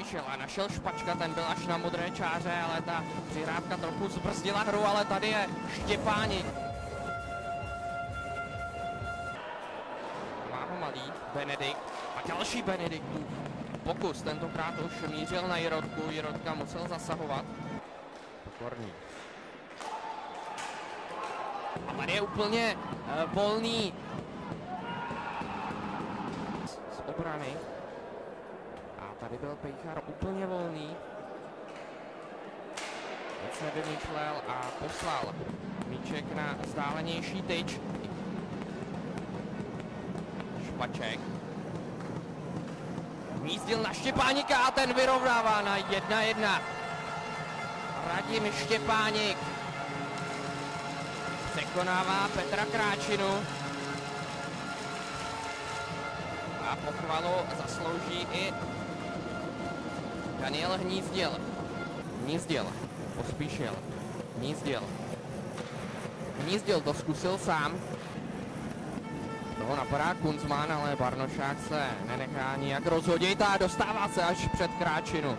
Pospíšil a našel Špačka, ten byl až na modré čáře, ale ta přihrávka trochu zbrzdila hru, ale tady je Štěpáník. Má ho malý, Benedikt a další Benediktův pokus, tentokrát už mířil na Jirotku, Jirotka musel zasahovat. Pokorný. A tady je úplně volný z obrany. A tady byl Pejchar úplně volný. Nic nevymýšlel a poslal míček na vzdálenější tyč. Špaček. Mízdil na Štěpáníka a ten vyrovnává na 1-1. Radim Štěpáník překonává Petra Kráčinu. A pochvalu zaslouží i Daniel Hnízdil. Hnízdil, Pospíšil, Hnízdil to zkusil sám. Toho napadá Kunzman, ale Barnošák se nenechá nijak rozhodit a dostává se až před Kráčinu.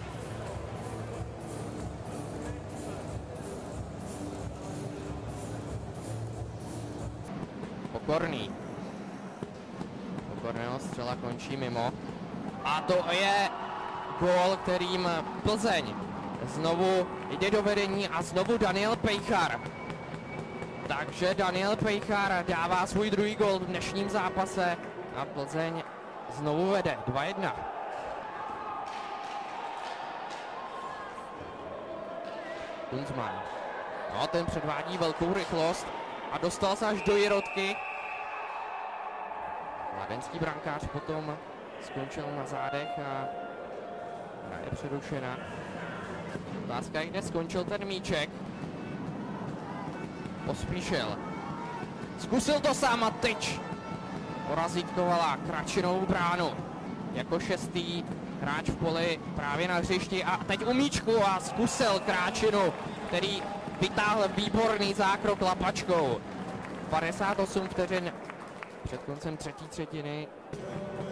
Pokorný. Pokorného střela končí mimo. A to je gól, kterým Plzeň znovu jde do vedení a znovu Daniel Pejchar. Takže Daniel Pejchar dává svůj druhý gól v dnešním zápase a Plzeň znovu vede 2-1. Kunzman. No, ten předvádí velkou rychlost a dostal se až do Jirotky. Mladenský brankář potom skončil na zádech a hra je přerušena. Otázka je, kde skončil ten míček. Pospíšil. Zkusil to sám a tyč porazítkovala Kráčinovou bránu. Jako šestý hráč v poli právě na hřišti a teď u míčku a zkusil Kráčinu, který vytáhl výborný zákrok lapačkou. 58 vteřin před koncem třetí třetiny.